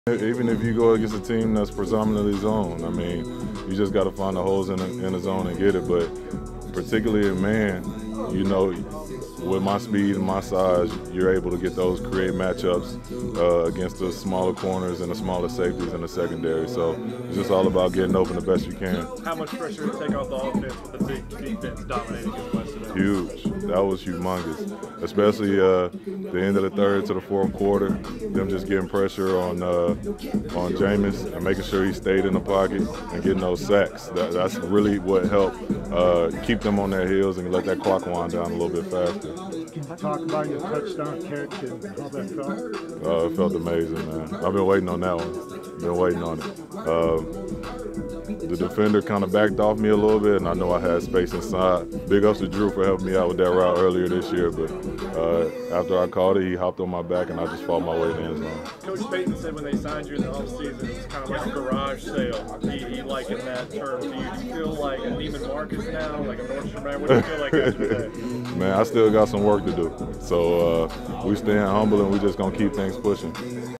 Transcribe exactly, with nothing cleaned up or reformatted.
Even if you go against a team that's predominantly zone, I mean, you just got to find the holes in the, in the zone and get it. But particularly in man, you know, with my speed and my size, you're able to get those create matchups uh, against the smaller corners and the smaller safeties in the secondary. So it's just all about getting open the best you can. How much pressure to take off the offense with the big defense dominating against West today? Huge. That was humongous, especially uh, the end of the third to the fourth quarter. Them just getting pressure on uh, on Jameis and making sure he stayed in the pocket and getting those sacks. That, that's really what helped uh, keep them on their heels and let that clock wind down a little bit faster. Can you talk about your touchdown catch and how that felt? Uh, it felt amazing, man. I've been waiting on that one. Been waiting on it. Uh, the defender kind of backed off me a little bit, and I know I had space inside. Big ups to Drew for helping me out with that route earlier this year, but uh, after I caught it, he hopped on my back, and I just fought my way to the end zone. Coach Payton said when they signed you in the offseason, it's kind of like a garage sale. He, he likened that term to you. Do you feel like a Neiman Marcus now, like a Nordstrom Rack? What do you feel like after that? Man, I still got some work to do. So uh, we staying humble, and we just going to keep things pushing.